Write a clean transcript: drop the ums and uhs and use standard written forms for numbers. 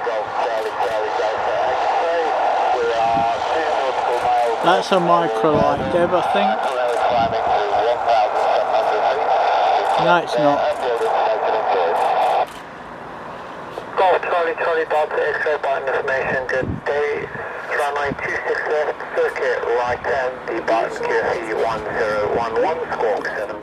That's a micro light, Deb, I think. No, it's not. Golf Charlie Bob, X-ray Barton information, good day. Runway 26 left, circuit right, the Barton QC 1011, squawk 7.